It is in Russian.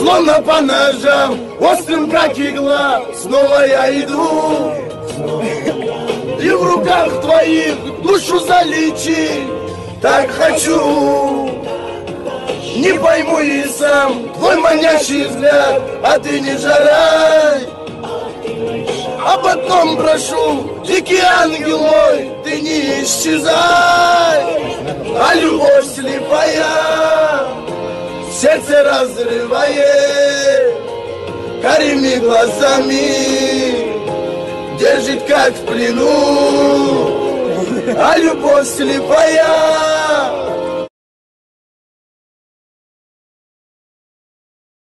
Словно по ножам, острым как игла, снова я иду. И в руках твоих душу залечить так хочу. Не пойму и сам твой манящий взгляд, а ты не жарай. Об одном прошу, дикий ангел мой, ты не исчезай. А любовь слепая, сердце разрывает, карими глазами держит как в плену. А любовь слепая,